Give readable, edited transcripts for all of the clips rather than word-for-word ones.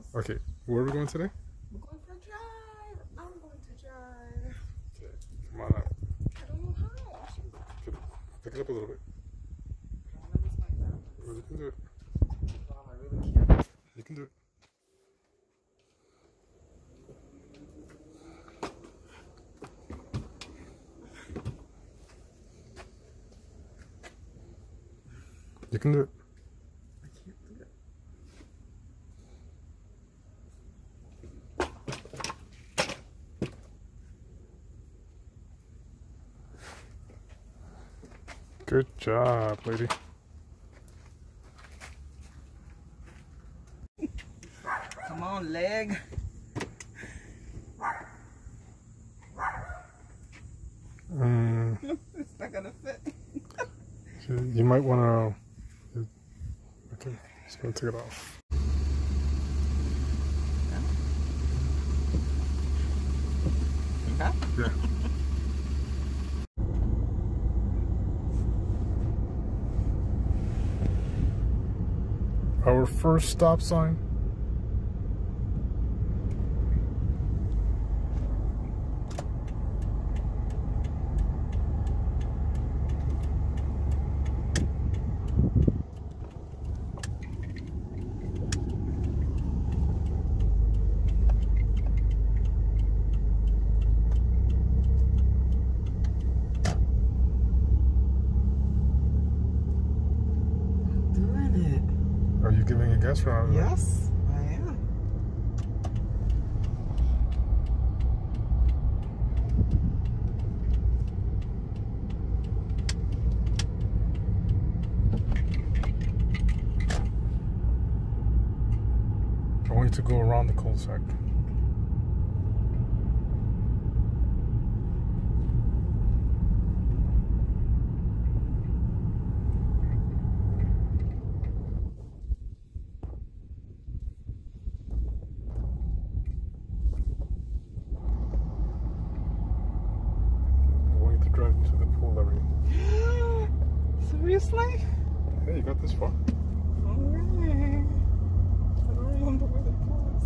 Okay, where are we going today? We're going for a drive. I'm going to drive. Okay, come on up. I don't know how. Pick it up a little bit. I don't want to miss my balance. Well, you can do it. I really can't. You can do it. You can do it. I can't do it. Good job, lady. Come on, leg. It's not gonna fit. You might want to. Okay, just gonna take it off. Okay. Yeah. Our first stop sign. Are you giving a guess or not? Yes, I am. I want you to go around the cul-de-sac. Drive to the pool area. Seriously? Hey, you got this far. Alright. I don't remember where the pool is.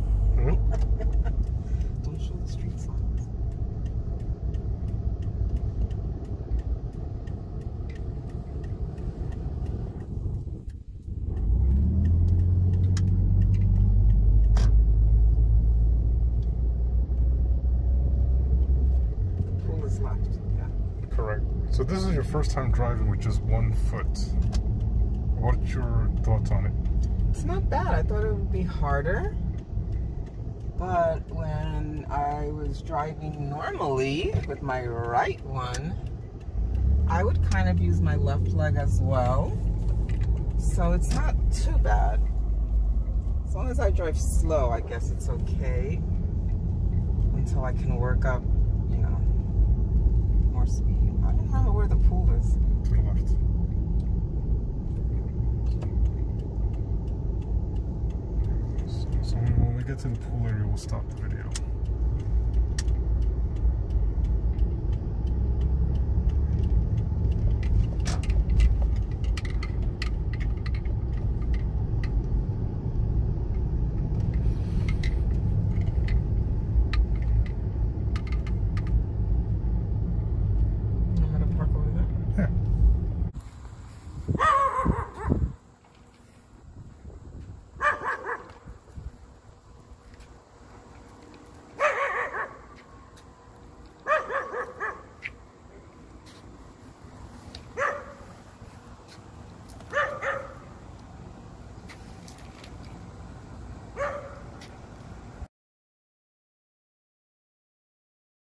Don't show the street signs. The pool is left. Correct. So this is your first time driving with just 1 foot. What's your thoughts on it? It's not bad. I thought it would be harder. But when I was driving normally with my right one, I would kind of use my left leg as well. So it's not too bad. As long as I drive slow, I guess it's okay. Until I can work up, you know, more speed. I don't remember where the pool is. To the left. So when we get to the pool area, we'll stop the video.